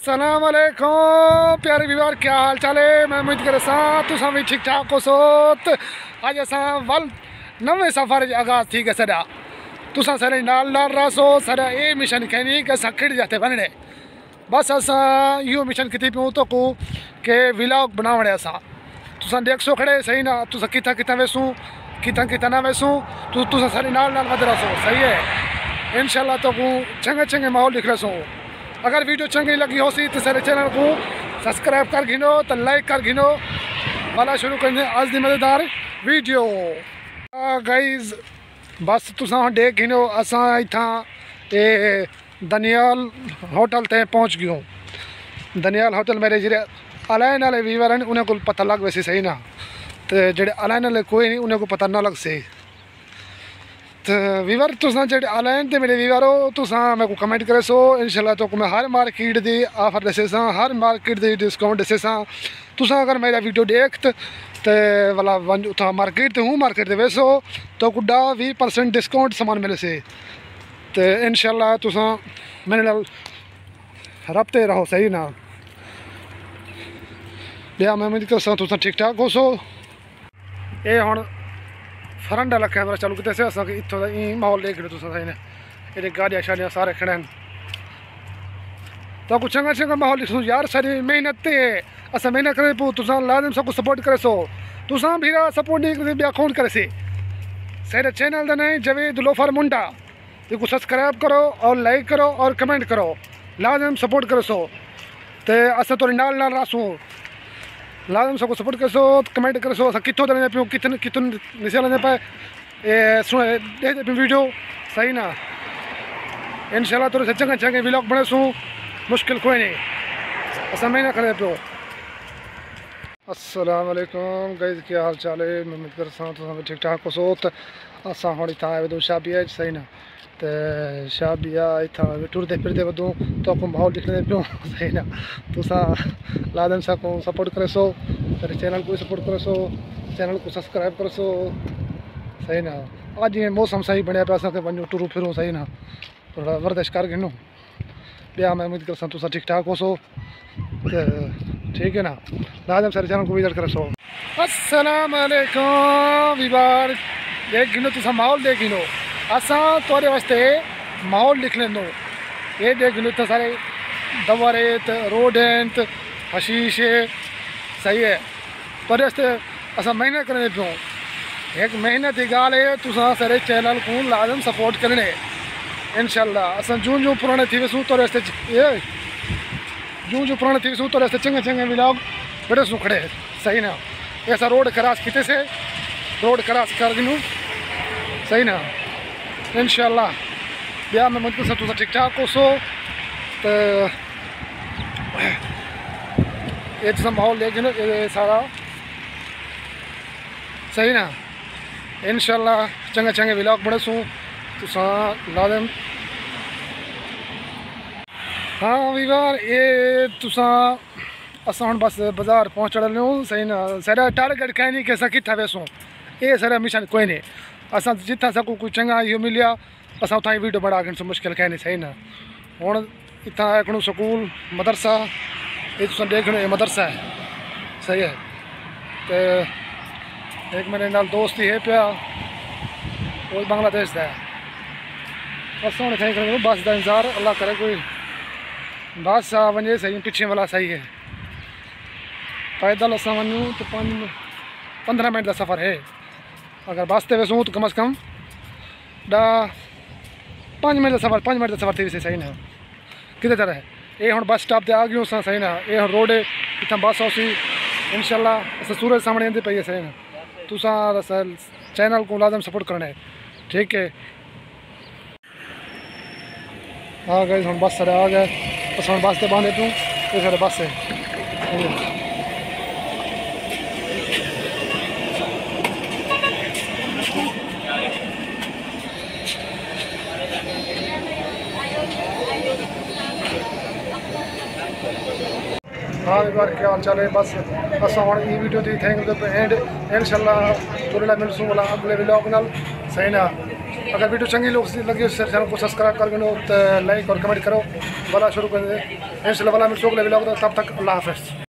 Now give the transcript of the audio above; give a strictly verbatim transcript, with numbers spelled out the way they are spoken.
अस्सलाम वालेकुम प्यारे व्यूअर, क्या हाल चाल है। मैं उम्मीद कर तुम भी ठीक ठाक हो सोत। अज अस वल नवे सफ़र आगाज़ थी गए सदा तुसा सारे नाल नाल रहो। सारा ये मिशन कहनी कि अस खिड़ जाते बनने बस अस यो मिशन की पियूँ तो को के व्लॉग बनावने अस तुसा देख सो खड़े सही ना। तुसा कितना कितना वेसूँ कितना कितना ना वेसूँ तु तुसा सारे नाल नाल वध रहो सही है। इंशाल्लाह तो को चंगे चंगे माहौल दिख रहे। अगर वीडियो चंगी लगी हो सी तो सारे चैनल को सब्सक्राइब कर गिनो तो लाइक कर गिनो वाला शुरू करने आज दी मज़ेदार वीडियो। गाइज बस तुसा देख गिनो असा इतना ये दनियाल होटल ते पहुँच गयो। दनियाल होटल मेरे जेह्ड़े अलाइन वाले व्यूअर हैं उन्हें को पता लग वैसे सही ना, तो जेह्ड़े अलाइन वाले कोई नहीं उन्हें को पता ना लग से। तो व्यूअर तुसा जेह्ड़े अलाइन ते मेरे व्यूअर हो तुसा मेरे को कमेंट करे सो। इंशाल्लाह तो मैं हर मार्केट दी ऑफर दसे सा, हर मार्केट दी डिस्काउंट दसे सा। तुसा अगर मेरा वीडियो देखत तो वाला उतना मार्केट हूँ मार्केट दे वैसो तो कुछ भी परसेंट डिस्काउंट सामान मिले से। तो इंशाल्लाह तुसा मेरे नाल रबते रहो सही ना। लिया मैं उम्मीद कर तुसा ठीक ठाक हो सो। ये हुण फ्रंट वाला कैमरा चालू किते से असां इत्थों दा ई माहौल देख लो तुसा सही ने। ये गाड़ियाँ शाड़ियाँ सारे खड़े हैं तो कुछ चंगा चंगा माहौल दिखो यार। सारी मेहनत ते असां मेहनत करे पो तुसा लाजम सबको सपोर्ट करे सो। तुसा भी सपोर्ट नहीं करे बिया कौन करे से। सारे चैनल दा नहीं जवेद लोफर मुंडा इसको सब्सक्राइब करो और लाइक करो और कमेंट करो लाजम सपोर्ट करे सो। तो असां तो नाल नाल रासूँ लाजम सबको सपोर्ट कर सो कमेंट कर सो। कितों देने पे कितने कितने निशा लेने पाए ये सुन दे वीडियो सही ना। इंशाल्लाह तो चंगे चंगे व्लॉग बने सो मुश्किल कोई नहीं असा मैं ना करे पे। अस्सलाम वालेकुम गाइस, क्या हाल चाल है। मैं उम्मीद कर तुम ठीक ठाक हो सो। तो असा हम इतना आए वधू शाबिया सही ना। तो शाबिया इतना टुरते फिरते वधू तो को माहौल दिखने पे सही ना। तुसा लाजम सा को सपोर्ट करे सो, तेरे चैनल को सपोर्ट करे सो, चैनल को सब्सक्राइब करे सो सही ना। आज ये मौसम सही बनया पे असां वञूं टुरूं फिरूं सही ना, थोड़ा वर्जिश कर गिनो। ॿिया मैं उम्मीद कर तुसा ठीक ठाक हो सो। तो ठीक है ना, लाजम सारे चैनल को विजिट करे सो। अस्सलाम वालेकुम व्यूअर, देख गिनो तुसा माहौल देख गिनो असा तोरे वास्ते माहौल लिख लेंदो। ये देख गिनो इतने सारे दवा रेत रोड हैं हशीश सही है। तोरे वास्ते असा मेहनत करने पियो। एक मेहनत की गाल है तुसा सारे चैनल को लाजम सपोर्ट करने इंशाल्लाह। असा जूं जूं पुराने थी वसूं तोरे वास्ते ये जूं जूं पुराने थी वसूं तोरे वास्ते चंगे चंगे व्लॉग बड़े सू खड़े सही ना। ऐसा रोड क्रॉस किते से रोड क्रॉस कर गिनू सही ना इंशाल्लाह। ब्याह में मुझको सब तुसा ठीक ठाक हो सो। तो ये तुसा माहौल देख गिनो ये सारा सही ना। इंशाल्लाह चंगे चंगे व्लॉग बने सू तुसा लाजम। हाँ व्यूअर ये तुसा असा हम बस बाजार पहुँच रहे सही ना। सारा टारगेट कहीं नहीं कि अस कितना वेसूँ ये सारा मिशन कोई नहीं। असा जितना सकूँ कोई चंगा यो मिलिया असा उतना ही वीडियो बना गिन सो मुश्किल कहीं नहीं सही ना। हूँ इतना एक स्कूल मदरसा ये तुम देख ये मदरसा है सही है। तो एक मेरे नाल दोस्त ही है पिया वो बांग्लादेश का है। बस हम कहीं बस का इंतजार अल्लाह करे कोई बस आ वजे सही पिछे वाला सही है। पैदल असा वनूँ तो पाँच पंद्रह मिनट का सफ़र है। अगर बस ते वैसूँ तो कम अज़ कम ॾह पाँच मिनट का सफ़र पाँच मिनट का सफ़र थी वैसे सही ना। कितने तरह है ये हम बस स्टॉप ते आ गयूं असां सही ना। ये हम रोड इतना बस आसी इंशाल्लाह असां सूरज सामने आती पई है सही ना। तुसा चैनल को लाजम सपोर्ट करना है ठीक है। हाँ गए हम बस सारे आ गए बस हम बस से बांधे तूँ ये सारे बस है। हाँ एक बार क्या हाल चाल है। बस अस हम वीडियो थी थैंक यू एंड इंशाल्लाह तुरे मिलसूँ वाला अगले व्लॉग नाल सही ना। अगर वीडियो चंगी लोग लगी उस चैनल को सब्सक्राइब कर दो, लाइक और कमेंट करो। वाला शुरू कर दे इंशाल्लाह वाला मिल तब तक अल्लाह हाफ़िज़।